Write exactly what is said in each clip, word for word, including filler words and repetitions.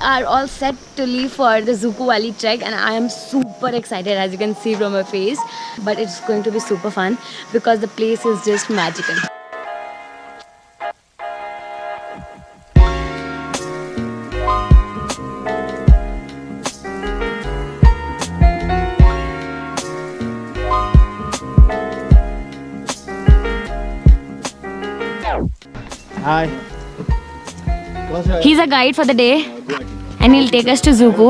are all set to leave for the Dzoukou wali trek, and I am super excited, as you can see from my face. But it's going to be super fun because the place is just magical. Hi. He's a guide for the day and he'll take us to Dzoukou.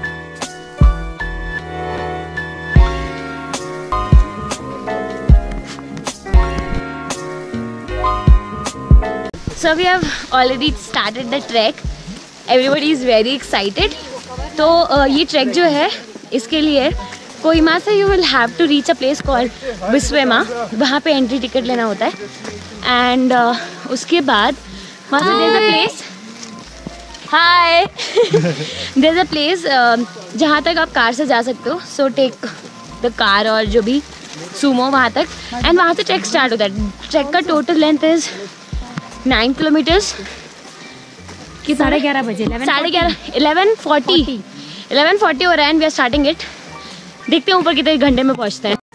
So we have already started the trek. Everybody is very excited. तो uh, ये track जो है इसके लिए कोहिमा से you will have to reach a place called Khigwema. वहाँ पे entry ticket लेना होता है. And uh, उसके बाद वहाँ से there's a place. Hi. There's a place uh, जहाँ तक आप कार से जा सकते हो. So take the car और जो भी sumo वहाँ तक. And वहाँ से ट्रैक स्टार्ट होता है. ट्रैक का total length is nine kilometres. कि साढ़े ग्यारह बजे साढ़े ग्यारह इलेवन फोर्टी इलेवन फोर्टी हो रहा है. And we are starting it. देखते हैं ऊपर कितने घंटे में पहुँचते हैं.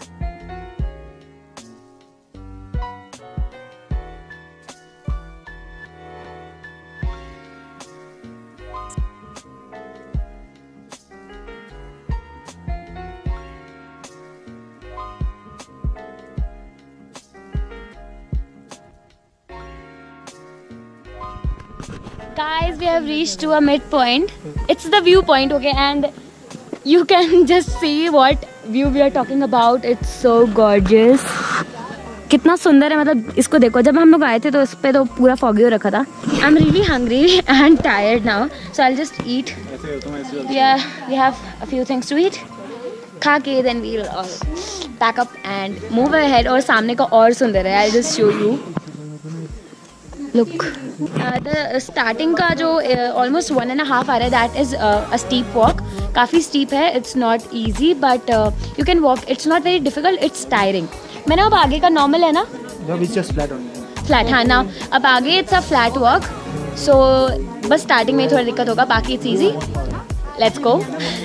Guys, we have reached to a midpoint. It's the viewpoint, okay, and you can just see what view we are talking about. It's so gorgeous. कितना सुंदर है, मतलब इसको देखो. जब हम लोग आए थे तो इस पे तो पूरा foggy हो रखा था. I'm really hungry and tired now, so I'll just eat. Yeah, we have a few things to eat. खा के then we'll all pack up and move ahead. और सामने का और सुंदर है. I'll just show you. Look, uh, the starting का जो uh, almost one and a half hour है, that is uh, a steep walk. काफ़ी steep है. It's not easy, but uh, you can walk. It's not very difficult. It's tiring. मैंने अब आगे का normal है ना? No, it's just flat only. Flat, हाँ ना. अब आगे it's a flat walk. So बस starting में थोड़ा दिक्कत होगा. बाकी it's easy. Let's go.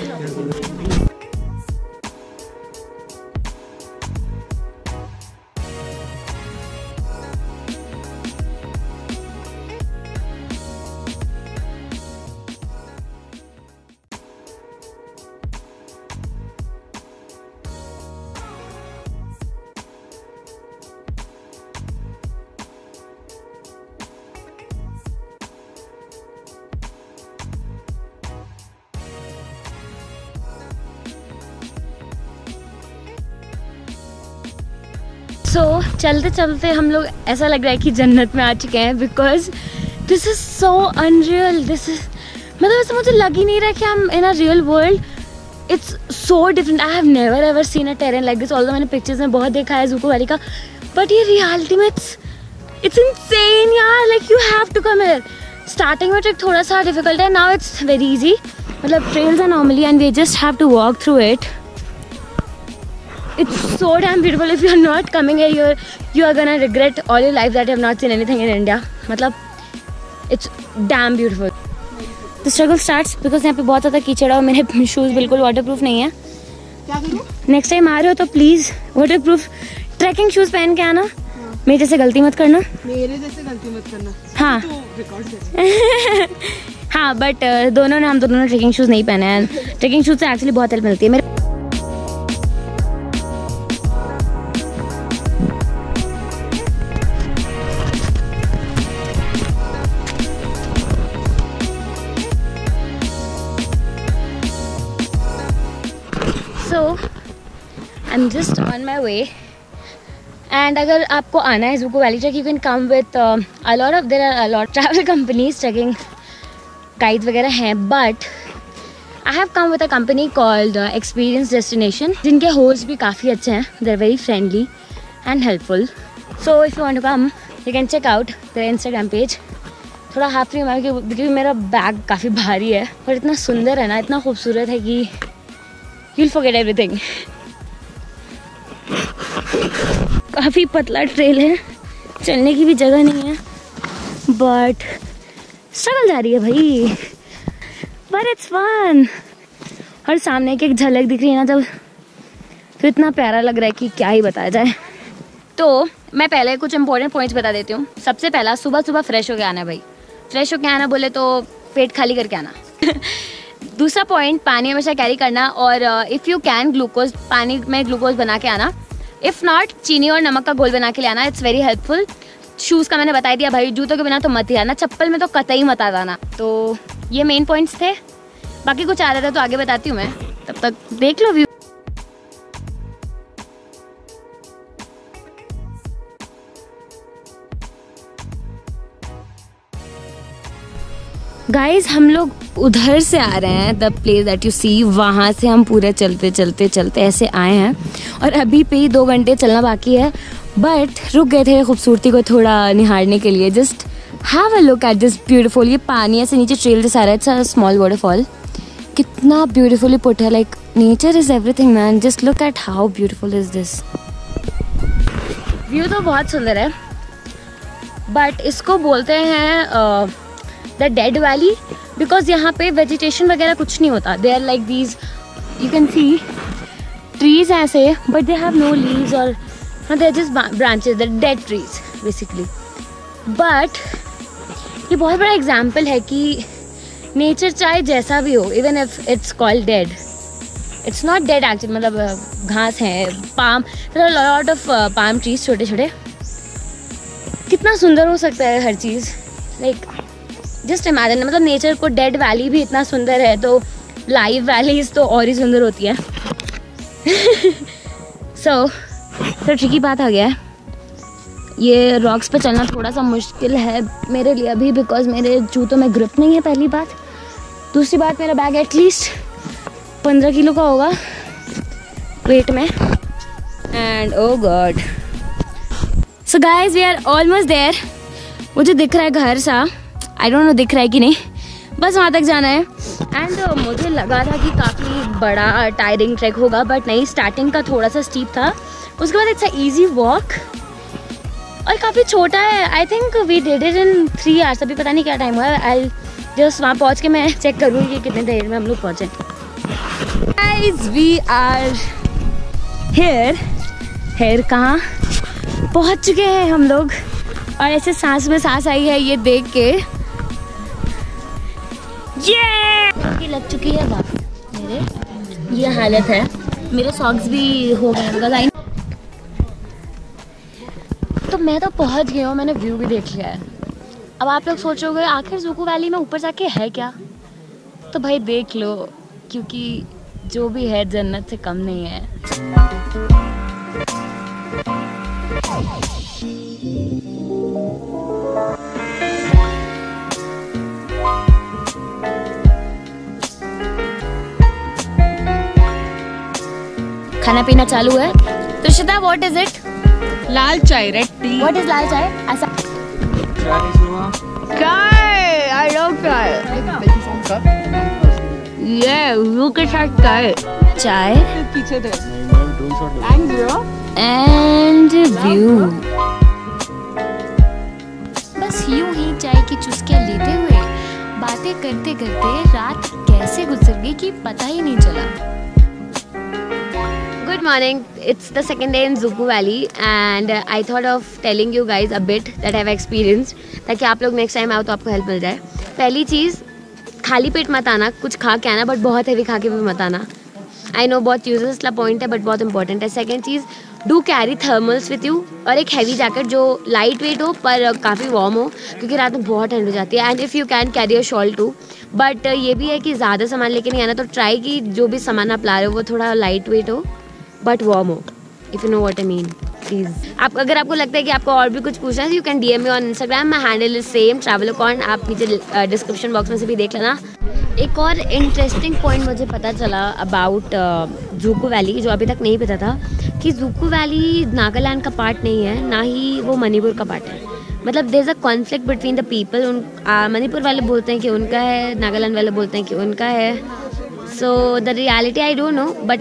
So so, चलते चलते हम लोग ऐसा लग रहा है कि जन्नत में आ चुके हैं. Because this is so unreal. This is मतलब ऐसा मुझे लग ही नहीं रहा कि हम in a real world. It's so different. I have never ever seen a terrain like this. Although मैंने पिक्चर्स में बहुत देखा है ज़ूकू वैली का, बट ये रियलिटी में इट्स इट्स इनसेन यार. Like you have to come here. Starting में ट्रिक थोड़ा सा डिफिकल्ट है. Now it's very easy. मतलब trails are normally and we just have to walk through it. It's so damn beautiful. If you're not coming here, you're you are gonna regret all your life that you have not seen anything in India. मतलब it's damn beautiful. The struggle starts because यहाँ पे बहुत ज़्यादा कीचड़ है और मेरे shoes बिल्कुल वाटरप्रूफ नहीं है. क्या करूँ? नेक्स्ट टाइम आ रहे हो तो प्लीज़ वाटरप्रूफ ट्रैकिंग शूज़ पहन के आना. हाँ. मेरे जैसे गलती मत करना. मेरे जैसे गलती मत करना. हाँ. हाँ, बट दोनों ने हम दोनों ने ट्रैकिंग शूज़ नहीं पहने हैं. ट्रैकिंग शूज़ से एक्चुअली बहुत हेल्प मिलती है. मेरे So I'm just on my way. And अगर आपको आना है Dzukou valley track, you can come with uh, a lot of there are a lot travel companies trekking guides वगैरह हैं, but I have come with a company called uh, Experience Destination, जिनके hosts भी काफ़ी अच्छे हैं. They're very friendly and helpful. So if you want to come, you can check out their Instagram page. थोड़ा half free हूँ क्योंकि मेरा bag काफ़ी भारी है, पर इतना सुंदर है ना, इतना खूबसूरत है कि you'll forget everything. काफ़ी पतला ट्रेल है, चलने की भी जगह नहीं है, बट स्ट्रगल जारी है भाई. but it's fun. और सामने की एक झलक दिख रही है ना जब, तो इतना प्यारा लग रहा है कि क्या ही बताया जाए। तो मैं पहले कुछ इंपॉर्टेंट पॉइंट्स बता देती हूँ। सबसे पहला, सुबह सुबह फ्रेश होके आना है भाई। फ्रेश होके आना बोले तो पेट खाली करके आना। दूसरा पॉइंट, पानी हमेशा कैरी करना, और इफ़ यू कैन ग्लूकोज, पानी में ग्लूकोज बना के आना। इफ़ नॉट, चीनी और नमक का घोल बना के ले आना, इट्स वेरी हेल्पफुल। शूज़ का मैंने बता दिया भाई, जूतों के बिना तो मत ही आना, चप्पल में तो कतई मत आ जाना। तो ये मेन पॉइंट्स थे, बाकी कुछ आ रहा था तो आगे बताती हूँ मैं, तब तक देख लो व्यू। गाइज हम लोग उधर से आ रहे हैं, the place that you see, वहाँ से हम पूरे चलते चलते चलते ऐसे आए हैं, और अभी पे ही दो घंटे चलना बाकी है, बट रुक गए थे खूबसूरती को थोड़ा निहारने के लिए। Just have a look at this beautiful, ये पानी ऐसे नीचे ट्रेल जैसा आ रहा है, इट्स अ स्मॉल वाटरफॉल। कितना ब्यूटीफुली पुट है, like nature is everything man, just look at how beautiful is this. View तो बहुत सुंदर है, बट इसको बोलते हैं द डेड वैली, बिकॉज यहाँ पे वेजिटेशन वगैरह कुछ नहीं होता। They are like these, you can see trees ऐसे, but they have no leaves, और they are just branches, the dead trees basically. But ये बहुत बड़ा एग्जाम्पल है कि नेचर चाहे जैसा भी हो, even if it's called dead, it's not dead actually, मतलब घास है, palm, lot of palm trees छोटे छोटे। कितना सुंदर हो सकता है हर चीज़, लाइक जस्ट इमेजिन, मतलब नेचर को डेड वैली भी इतना सुंदर है, तो लाइव वैलीज तो और ही सुंदर होती है। सो तो ट्रिकी बात आ गया है, ये रॉक्स पे चलना थोड़ा सा मुश्किल है मेरे लिए अभी, बिकॉज मेरे जूतों में ग्रिप नहीं है, पहली बात। दूसरी बात, मेरा बैग एटलीस्ट पंद्रह किलो का होगा वेट में, and oh God. So guys we are almost there. मुझे दिख रहा है घर सा, आई डोंट नो दिख रहा है कि नहीं, बस वहाँ तक जाना है। एंड uh, मुझे लगा था कि काफ़ी बड़ा टायरिंग ट्रैक होगा, बट नहीं, स्टार्टिंग का थोड़ा सा स्टीप था, उसके बाद इट्स अ इजी वॉक, और काफ़ी छोटा है। I think we did it in three hours, अभी पता नहीं क्या टाइम हुआ। आई जस्ट वहाँ पहुँच के मैं चेक करूँगी कि कितने देर में हम लोग पहुँचे। Guys we are here, here कहाँ पहुँच चुके हैं हम लोग, और ऐसे सांस में सांस आई है ये देख के। ये लग चुकी है वापस मेरे, ये हालत है, मेरे सॉक्स भी हो गए। तो मैं तो पहुंच गया हूँ, मैंने व्यू भी देख लिया है। अब आप लोग सोचोगे आखिर ज़ूकू वैली में ऊपर जाके है क्या, तो भाई देख लो, क्योंकि जो भी है जन्नत से कम नहीं है। खाना पीना चालू है। तो Shweta, what is it? Lal chai, red tea. What is lal chai? ऐसा चाय, आई लव चाय। ये व्यू के साथ चाय, चाय पीछे थे एंड व्यू। बस यूं ही चाय की चुस्कियां लेते हुए बातें करते करते रात कैसे गुजर गई कि पता ही नहीं चला। Good morning. It's the second day in Dzokou Valley, and uh, I thought of telling you guys a bit that I've experienced, ताकि आप लोग नेक्स्ट टाइम आओ तो आपको हेल्प मिल जाए। पहली चीज़, खाली पेट मत आना, कुछ खा के आना, बट बहुत हैवी खा के भी मत आना। आई नो बहुत यूजलेस ला पॉइंट है, बट बहुत इंपॉर्टेंट है। सेकेंड चीज़, do carry thermals with you, और एक हैवी जैकेट जो लाइट वेट हो पर काफ़ी वार्म हो, क्योंकि रात में बहुत ठंड हो जाती है। And if you can carry a shawl too, but ये भी है कि ज़्यादा सामान लेके नहीं आना, तो ट्राई कि जो भी सामान आप ला रहे हो वो थोड़ा लाइट वेट हो बट वार्म हो, if you know what I mean. Please आप, अगर आपको लगता है कि आपको और भी कुछ पूछना है, you can D M me on Instagram, my handle is same Travelocorn, आप नीचे डिस्क्रिप्शन बॉक्स में से भी देख लेना। एक और इंटरेस्टिंग पॉइंट मुझे पता चला अबाउट ज़ूकू वैली, जो अभी तक नहीं पता था, कि ज़ूकू वैली नागालैंड का पार्ट नहीं है, ना ही वो मणिपुर का पार्ट है। मतलब there is a conflict between the people. उन मणिपुर वाले बोलते हैं कि उनका है, नागालैंड वाले बोलते हैं कि उनका है। So the reality I don't know, but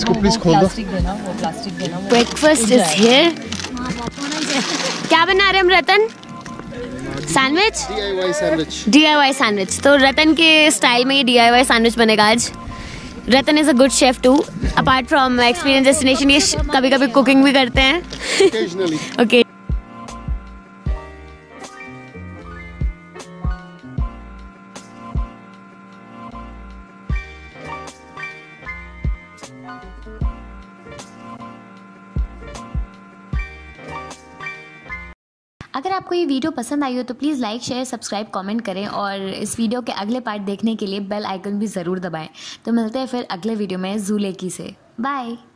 इसको प्लीज खोल दो। Breakfast is here. क्या बना रहे हम Ratan? Sandwich, D I Y sandwich. D I Y sandwich. तो रतन के स्टाइल में ये डी आई वाई सैंडविच बनेगा आज। Ratan is a good chef too, apart from experience destination ये कभी कभी कुकिंग भी करते हैं। ओके अगर आपको ये वीडियो पसंद आई हो तो please like share subscribe comment करें और इस वीडियो के अगले पार्ट देखने के लिए बेल आइकन भी ज़रूर दबाएं। तो मिलते हैं फिर अगले वीडियो में ज़ुलेकी से। बाय।